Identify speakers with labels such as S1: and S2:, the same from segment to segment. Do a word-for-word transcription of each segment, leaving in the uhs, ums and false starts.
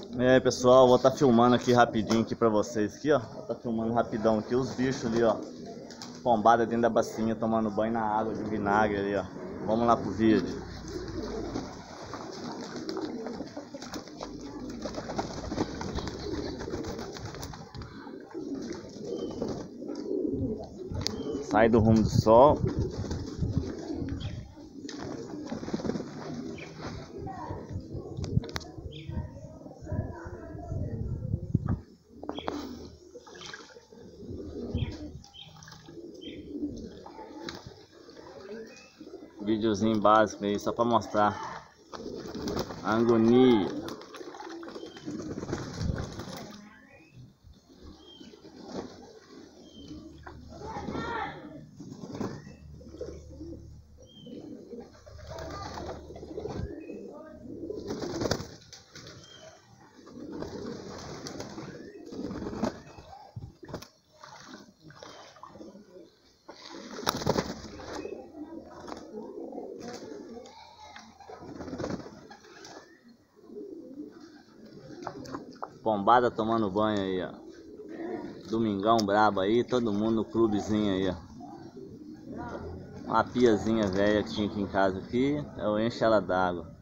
S1: E aí pessoal, vou estar tá filmando aqui rapidinho aqui pra vocês aqui, ó. Vou estar tá filmando rapidão aqui os bichos ali, ó. Pombada dentro da bacinha, tomando banho na água de vinagre ali, ó. Vamos lá pro vídeo. Sai do rumo do sol. Videozinho básico aí, só para mostrar a agonia. Pombada tomando banho aí, ó. Domingão brabo aí, todo mundo no clubezinho aí, ó. Uma piazinha velha que tinha aqui em casa aqui, eu encho ela d'água.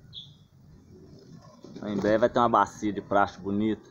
S1: Em breve vai ter uma bacia de plástico bonita.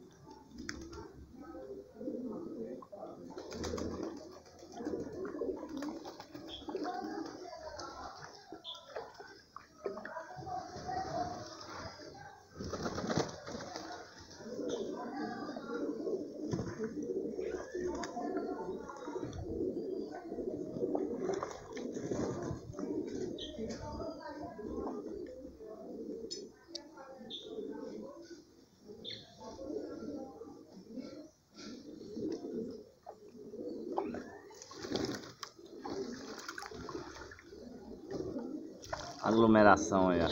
S1: Aglomeração aí, ó.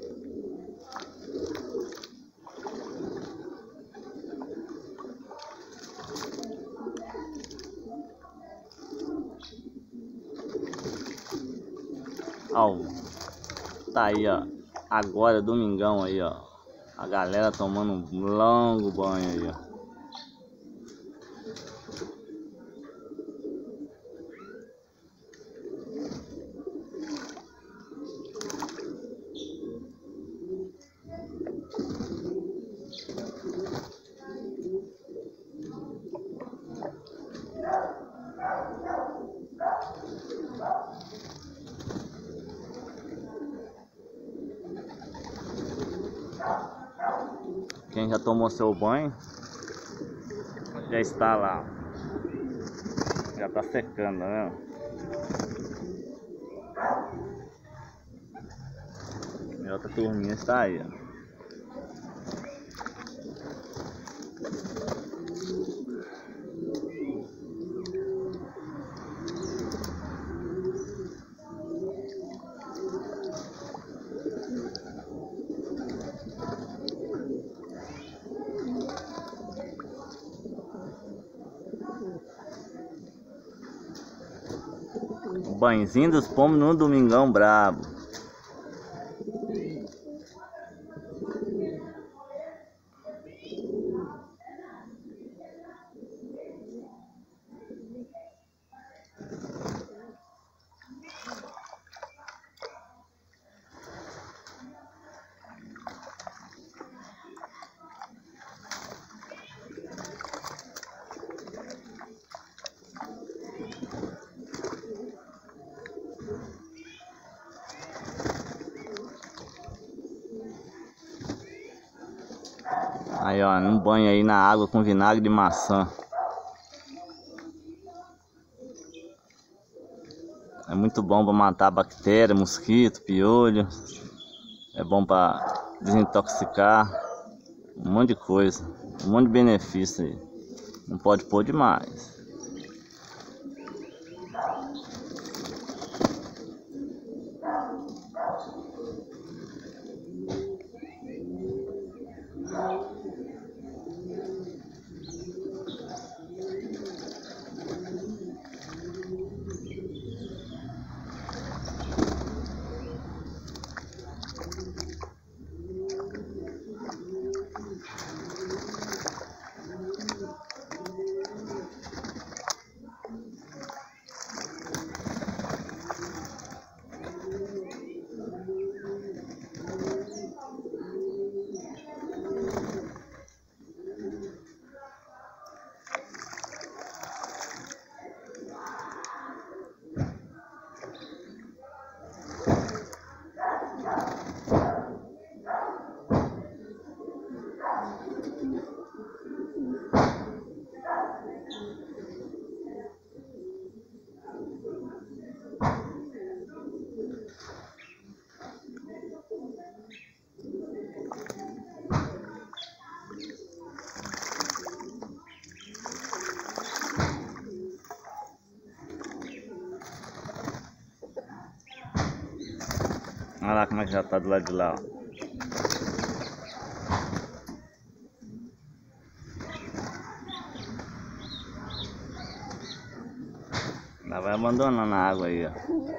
S1: Ó, tá aí, ó. Agora, domingão aí, ó. A galera tomando um longo banho aí, ó. Quem já tomou seu banho já está lá, já está secando, né? E outra turminha está aí, ó. O banhozinho dos pombos no domingão brabo. Aí, ó, um banho aí na água com vinagre de maçã. É muito bom para matar bactéria, mosquito, piolho. É bom para desintoxicar. Um monte de coisa. Um monte de benefício aí. Não pode pôr demais. Olha lá como é que já tá do lado de lá, ó. Ela vai abandonando a água aí, ó.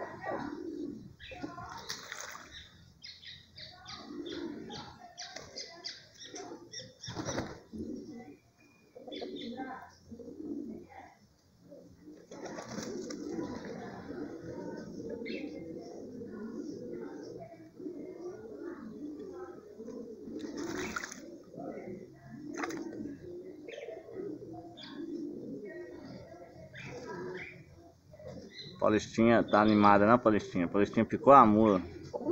S1: Paulistinha tá animada, né, Paulistinha? Paulistinha picou a mula.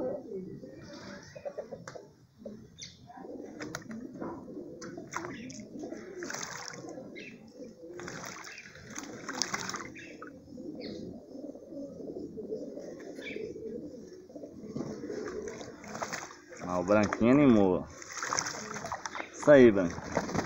S1: Ah, o branquinho animou. Isso aí, branco.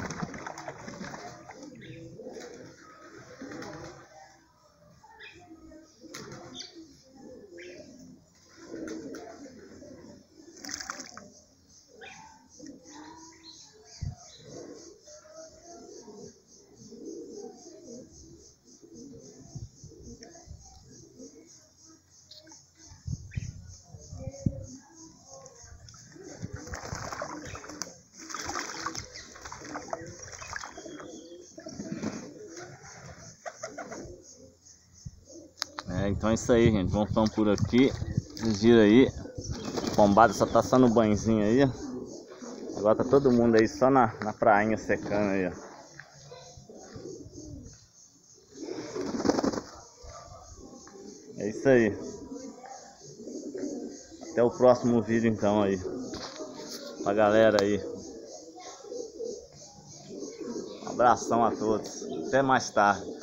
S1: É, então é isso aí, gente. Vamos ficando por aqui. Vocês viram aí. Pombada só tá só no banhozinho aí, ó. Agora tá todo mundo aí só na, na prainha secando aí, ó. É isso aí. Até o próximo vídeo então aí. Pra galera aí. Um abração a todos. Até mais tarde.